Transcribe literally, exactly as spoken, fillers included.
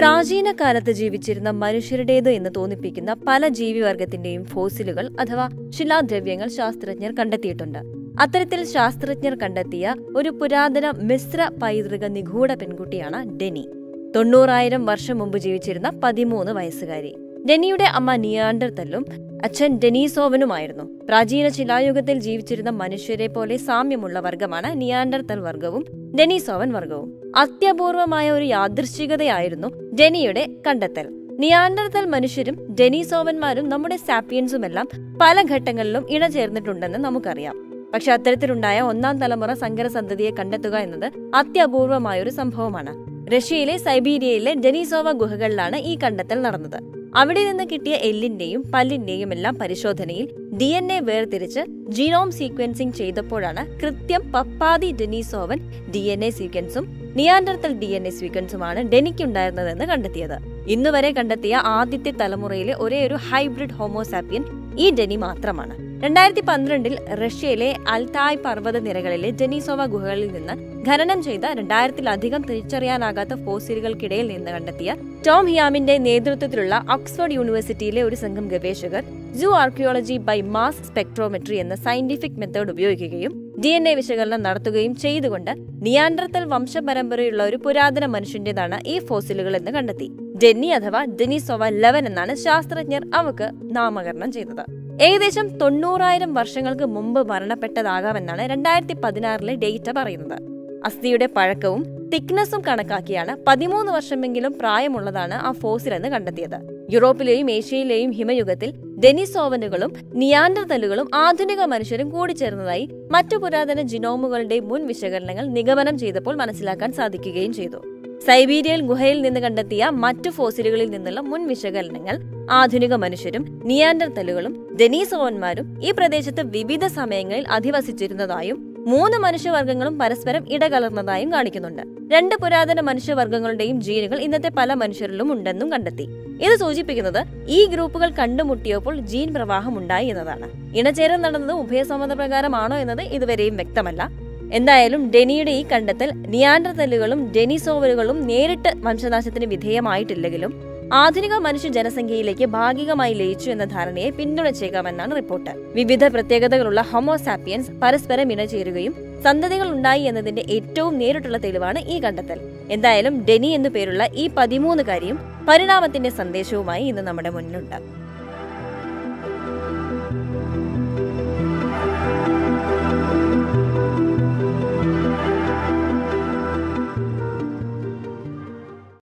പ്രാചീന കാലത്ത് ജീവിച്ചിരുന്ന മനുഷ്യരുടേത് എന്ന് തോന്നിപ്പിക്കുന്ന പല ജീവിവർഗത്തിന്റെയും ഫോസിലുകൾ അഥവാ ശിലാദ്രവ്യങ്ങൾ ശാസ്ത്രജ്ഞർ കണ്ടെത്തിയിട്ടുണ്ട്. അത്തരത്തിൽ ശാസ്ത്രജ്ഞർ കണ്ടെത്തിയ ഒരു പുരാതന മിശ്ര പൈതൃക നിഗൂഢ പെൺകുട്ടിയാണ് ഡെനി. തൊണ്ണൂറായിരം വർഷം മുമ്പ് ജീവിച്ചിരുന്ന പതിമൂന്ന് വയസ്സുകാരി. ഡെനിയുടെ അമ്മ നിയാണ്ടർതലും അച്ഛൻ ഡെനീസോവനുമായിരുന്നു. പ്രാചീന ശിലായുഗത്തിൽ ജീവിച്ചിരുന്ന മനുഷ്യരെ പോലെ സാമ്യമുള്ള വർഗമാണ് നിയാണ്ടർതൽ വർഗവും ഡെനീസോവൻ വർഗവും. അത്യപൂർവമായ ഒരു യാദൃശ്ചികതയായിരുന്നു ഡെനിയുടെ കണ്ടെത്തൽ. നിയാണ്ടർതൽ മനുഷ്യരും ഡെനീസോവന്മാരും നമ്മുടെ സാപ്പിയൻസുമെല്ലാം പല ഘട്ടങ്ങളിലും ഇണചേർന്നിട്ടുണ്ടെന്ന് നമുക്കറിയാം. പക്ഷെ അത്തരത്തിലുണ്ടായ ഒന്നാം തലമുറ സങ്കരസന്തതിയെ കണ്ടെത്തുക എന്നത് അത്യപൂർവമായൊരു സംഭവമാണ്. റഷ്യയിലെ സൈബീരിയയിലെ ഡെനീസോവ ഗുഹകളിലാണ് ഈ കണ്ടെത്തൽ നടന്നത്. അവിടെ നിന്ന് കിട്ടിയ എല്ലിന്റെയും പല്ലിന്റെയും എല്ലാം പരിശോധനയിൽ ഡി എൻ എ വേർതിരിച്ച് ജീനോം സീക്വൻസിംഗ് ചെയ്തപ്പോഴാണ് കൃത്യം പപ്പാതി ഡെനീസോവൻ ഡി എൻ എ സീക്വൻസും നിയാണ്ടർതൽ ഡി എൻ എ സീക്വൻസുമാണ് ഡെനിക്കുണ്ടായിരുന്നതെന്ന് കണ്ടെത്തിയത്. ഇന്നുവരെ കണ്ടെത്തിയ ആദ്യത്തെ തലമുറയിലെ ഒരേ ഒരു ഹൈബ്രിഡ് ഹോമോസാപ്പിയൻ ഈ ഡെനി മാത്രമാണ്. രണ്ടായിരത്തി പന്ത്രണ്ടിൽ റഷ്യയിലെ അൽതായ് പർവ്വത നിരകളിലെ ഡെനീസോവ ഗുഹകളിൽ നിന്ന് ഖനനം ചെയ്ത രണ്ടായിരത്തിലധികം തിരിച്ചറിയാനാകാത്ത ഫോസിലുകൾക്കിടയിൽ നിന്ന് കണ്ടെത്തിയ ടോം ഹിയാമിന്റെ നേതൃത്വത്തിലുള്ള ഓക്സ്ഫോർഡ് യൂണിവേഴ്സിറ്റിയിലെ ഒരു സംഘം ഗവേഷകർ zoo archaeology by mass spectrometry എന്ന സയന്റിഫിക് മെത്തേഡ് ഉപയോഗിക്കുകയും ഡി എൻ എ വിശകലനം നടത്തുകയും ചെയ്തുകൊണ്ട് നിയാണ്ടർതൽ വംശപരമ്പരയുള്ള ഒരു പുരാതന മനുഷ്യന്റേതാണ് ഈ ഫോസിലുകൾ എന്ന് കണ്ടെത്തി. ഡെന്നി അഥവാ ഡെനീസോവ ലെവൻ എന്നാണ് ശാസ്ത്രജ്ഞർ അവക്ക് നാമകരണം ചെയ്തത്. ഏകദേശം തൊണ്ണൂറായിരം വർഷങ്ങൾക്ക് മുമ്പ് മരണപ്പെട്ടതാകാമെന്നാണ് രണ്ടായിരത്തി പതിനാറിലെ ഡേറ്റ പറയുന്നത്. അസ്ഥിയുടെ പഴക്കവും തിക്നെസ്സും കണക്കാക്കിയാണ് പതിമൂന്ന് വർഷമെങ്കിലും പ്രായമുള്ളതാണ് ആ ഫോസിൽ എന്ന് കണ്ടെത്തിയത്. യൂറോപ്പിലെയും ഏഷ്യയിലെയും ഹിമയുഗത്തിൽ ഡെനിസോവനുകളും നിയാണ്ടർതലുകളും ആധുനിക മനുഷ്യരും കൂടിച്ചേർന്നതായി മറ്റു പുരാതന ജിനോമുകളുടെ മുൻ വിശകലനങ്ങൾ നിഗമനം ചെയ്തപ്പോൾ മനസ്സിലാക്കാൻ സാധിക്കുകയും ചെയ്തു. സൈബീരിയൻ ഗുഹയിൽ നിന്ന് കണ്ടെത്തിയ മറ്റു ഫോസിലുകളിൽ നിന്നുള്ള മുൻ വിശകലനങ്ങൾ ആധുനിക മനുഷ്യരും നിയാണ്ടർതലുകളും ഡെനീസോവന്മാരും ഈ പ്രദേശത്ത് വിവിധ സമയങ്ങളിൽ അധിവസിച്ചിരുന്നതായും മൂന്ന് മനുഷ്യവർഗ്ഗങ്ങളും പരസ്പരം ഇടകലർന്നതായും കാണിക്കുന്നുണ്ട്. രണ്ട് പുരാതന മനുഷ്യവർഗ്ഗങ്ങളുടെയും ജീനുകൾ ഇന്നത്തെ പല മനുഷ്യരിലും ഉണ്ടെന്നും കണ്ടെത്തി. ഇത് സൂചിപ്പിക്കുന്നത് ഈ ഗ്രൂപ്പുകൾ കണ്ടുമുട്ടിയപ്പോൾ ജീൻ പ്രവാഹം ഉണ്ടായി എന്നതാണ്. ഇണചേരൽ നടന്നത് ഉഭയസമ്മതപ്രകാരമാണോ എന്നത് ഇതുവരെയും വ്യക്തമല്ല. എന്തായാലും ഡെനിയുടെ ഈ കണ്ടെത്തൽ നിയാണ്ടർതലുകളും ഡെനീസോവനുകളും നേരിട്ട് വംശനാശത്തിന് വിധേയമായിട്ടില്ലെങ്കിലും ആധുനിക മനുഷ്യ ജനസംഖ്യയിലേക്ക് ഭാഗികമായി ലയിച്ചു എന്ന ധാരണയെ പിന്തുണച്ചേക്കാമെന്നാണ് റിപ്പോർട്ട്. വിവിധ പ്രത്യേകതകളുള്ള ഹോമോസാപ്പിയൻസ് പരസ്പരം ഇണചേരുകയും സന്തതികൾ ഉണ്ടായി എന്നതിന്റെ ഏറ്റവും നേരിട്ടുള്ള തെളിവാണ് ഈ കണ്ടെത്തൽ. എന്തായാലും ഡെനി എന്നു പേരുള്ള ഈ പതിമൂന്നുകാരിയും പരിണാമത്തിന്റെ സന്ദേശവുമായി ഇന്ന് നമ്മുടെ മുന്നിലുണ്ട്.